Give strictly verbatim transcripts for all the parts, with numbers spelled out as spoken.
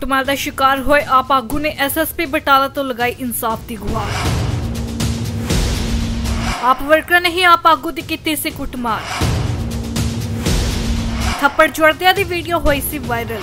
कुटमार का शिकार होए आप आगू ने एस एस पी बटाला तो लगाई इंसाफ की गुहार। आप वर्कर ने ही आप आगू की कीती सी कुटमार। थप्पड़ जुड़दिया दी वीडियो हुई सी वायरल।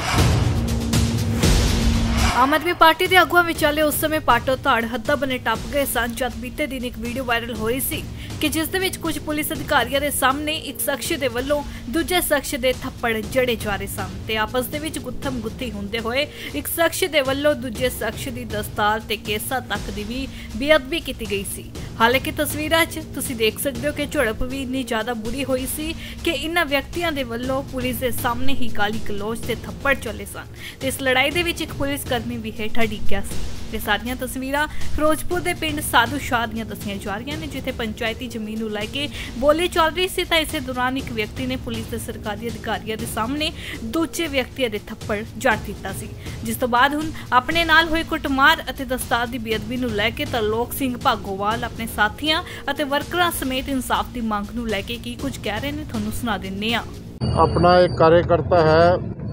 आम आदमी पार्टी के आगुआ विचाले उस समय पाटो धाड़ हद्दा बने टप गए सन जद बीते दिन एक वीडियो वायरल हो रही सी कि जिस दे विच कुछ पुलिस अधिकारियों के सामने एक शख्स के वल्लों दूजे शख्स के थप्पड़ जड़े जा रहे सन ते आपस दे विच गुत्थम गुत्थी होंदे होए एक शख्स के वल्लों दूजे शख्स की दस्तार ते केसा तक की भी बेअदबी की गई सी। हालांकि तस्वीरां च तुसीं देख सकते हो कि झड़प भी इन्नी ज्यादा बुरी हुई सी कि इन्हां व्यक्तियों के वल्लों पुलिस के सामने ही गाली गलोच ते थप्पड़ चले सन ते इस लड़ाई दे विच एक पुलिस कर्मी भी हेठा डिग्या सी। ये सारियां तस्वीरां फिरोजपुर के पिंड साधु शाह दियां दसियां जा रही ने जिथे पंचायती जमीन नूं लैके बोली चल रही सी तां इस दौरान एक व्यक्ति ने पुलिस के सरकारी अधिकारियों के सामने दूजे व्यक्ति दे थप्पड़ जड़ दिता सी, जिस तो बाद हुण अपने नाल होई कुटमार अते दस्तार की बेअदबी नूं लैके तरलोक सिंह भागोवाल अपने साथियां अते वर्करां समेत इंसाफ की मांग नूं लैके की कुछ कह रहे ने तुहानूं सुना दिंदे आ। अपना एक कार्यकर्ता है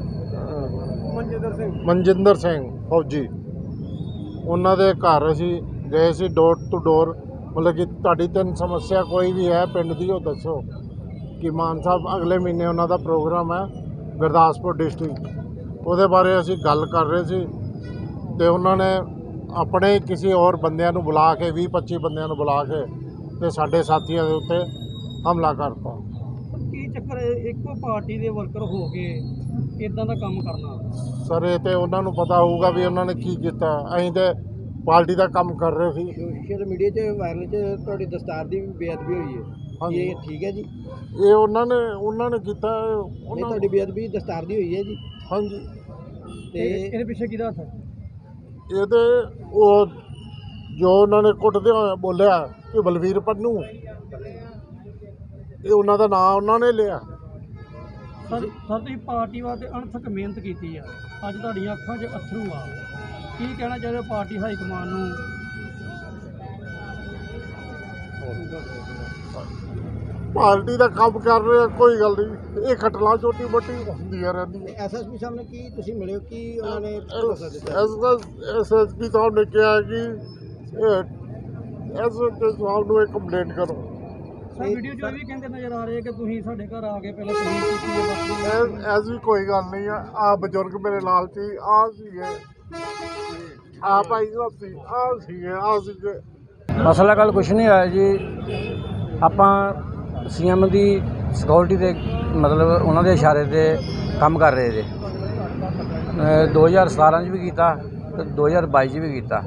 मनजिंदर सिंह फौजी, उन्होंने घर असी गए सी डोर टू डोर, मतलब कि तुहाडी तीन समस्या कोई भी है पिंड दी वो दसो कि मान साहब अगले महीने उन्होंने प्रोग्राम है गुरदासपुर डिस्ट्रिक्ट, वो बारे असी गल कर रहे सी तो उन्होंने अपने किसी और बंदियां नूं बुला के भी पच्ची बंदियां नूं बुला के ते साडे साथियों के उत्ते हमला करता। की चक्कर एको पार्टी के वर्कर हो के इदां दा काम करना सर ये तो उन्होंने पता होगा भी उन्होंने की किया, असीं ते पार्टी का काम कर रहे थे। सोशल मीडिया च वायरल च तुहाडी दस्तार की बेअदबी हुई है, हाँ ये ठीक है जी? ये उन्होंने उन्होंने किया, तुहाडी बेअदबी दस्तार की हुई है जी? हाँ जी। ते इहदे पिछे किहदा हत्थ? ये तो वो जो उन्होंने कुटदे होए बोलिया कि बलवीर पन्नू, ये उन्होंने नाम उन्होंने लिया। सर सर तुसीं पार्टी वास्ते अणथक मेहनत की है, अज तुहाडीआं अखां 'च अथरू आ, की कहना चाहिए पार्टी हाईकमान नूं? पार्टी का काम कर रहे हैं, कोई गल नहीं, ये खटला छोटी मोटी होंदियां रहंदियां। एस एस पी साहब ने की तुसीं मिले हो कि उन्होंने एस एस पी साहब ने कहा कि एस एस पी साहब नूं कंप्लेंट करो। वीडियो जो भी कहते नजर आ रहे हैं कि तुसीं साडे घर आ के पहले पुलिस कीती है, बस ऐसी कोई गल नहीं है। आ बजुर्ग मेरे नाल सी, आ सीगे, आ भाई साहब सी, आ सीगे, आ सीगे। मसला कल कुछ नहीं है जी, आपां सी एम की सिक्योरिटी के मतलब उन्होंने इशारे से काम कर रहे थे, दो हज़ार सतारा भी किया तो दो हज़ार बाई भी किया,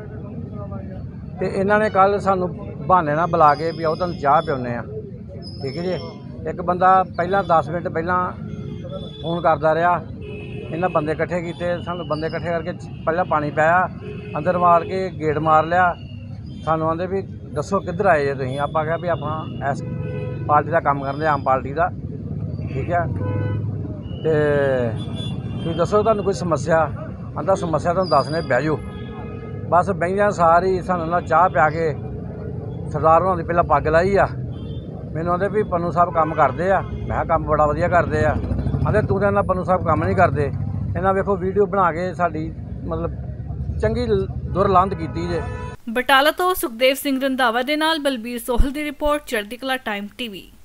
तो इन्होंने कल सानू बहाने ना बुला के भी आओ तुम चाह पिउने आ, ठीक है जी। एक बंदा पहला दस मिनट पहला फोन करता रहा, इन्हें बंदे इकट्ठे किए, सानू बंदे इकट्ठे करके पहला पानी पाया, अंदर मार के गेट मार लिया, सानू आंदे भी दसो किधर आए जे तुसीं, आपां कहा भी आपां इस पार्टी का काम करते आम पार्टी का, ठीक है, तो तुसीं दसो तुहानू कोई समस्या, आंदा समस्या तुहानू दसने बह जाओ, बस बहिंदियां सारी सानू ना चाह पिया के सरदार होना की पहला पग लाई आ, मैनू आंदे भी पन्नू साहब काम करते आ, मैं कहा काम बड़ा वधिया करते आ, आंदे तू तो पन्नू साहब काम नहीं करते, इन्हें वेखो वीडियो बना के साडी मतलब चंगी दुरलांत कीती जे। बटाला तो सुखदेव सिंह रंधावा दे नाल बलबीर सोहल की रिपोर्ट, चढ़दी कला टाइम टीवी।